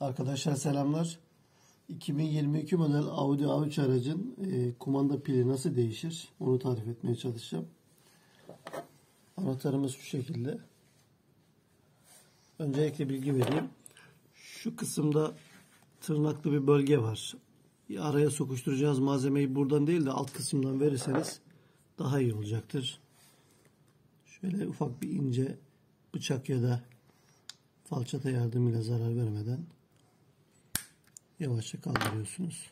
Arkadaşlar selamlar. 2022 model Audi A3 aracın kumanda pili nasıl değişir? Onu tarif etmeye çalışacağım. Anahtarımız şu şekilde. Öncelikle bilgi vereyim. Şu kısımda tırnaklı bir bölge var. Araya sokuşturacağız malzemeyi buradan değil de alt kısımdan verirseniz daha iyi olacaktır. Şöyle ufak bir ince bıçak ya da falçata yardımıyla zarar vermeden yavaşça kaldırıyorsunuz.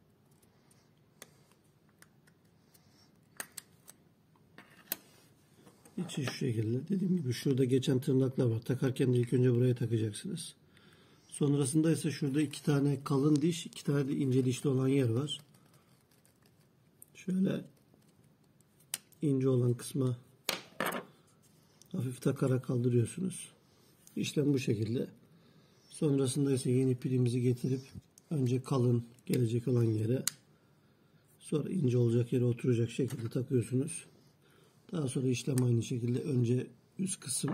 İçi şu şekilde. Dediğim gibi şurada geçen tırnaklar var. Takarken de ilk önce buraya takacaksınız. Sonrasında ise şurada iki tane kalın diş, iki tane de ince dişli olan yer var. Şöyle ince olan kısma hafif takarak kaldırıyorsunuz. İşlem bu şekilde. Sonrasında ise yeni pilimizi getirip önce kalın gelecek olan yere, sonra ince olacak yere oturacak şekilde takıyorsunuz. Daha sonra işlem aynı şekilde önce üst kısım,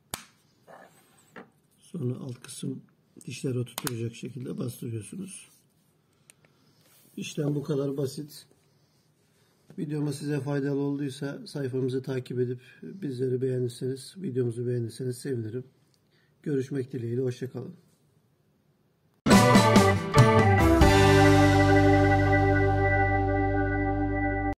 sonra alt kısım dişleri oturtacak şekilde bastırıyorsunuz. İşlem bu kadar basit. Videomuz size faydalı olduysa sayfamızı takip edip bizleri beğenirseniz, videomuzu beğenirseniz sevinirim. Görüşmek dileğiyle. Hoşça kalın.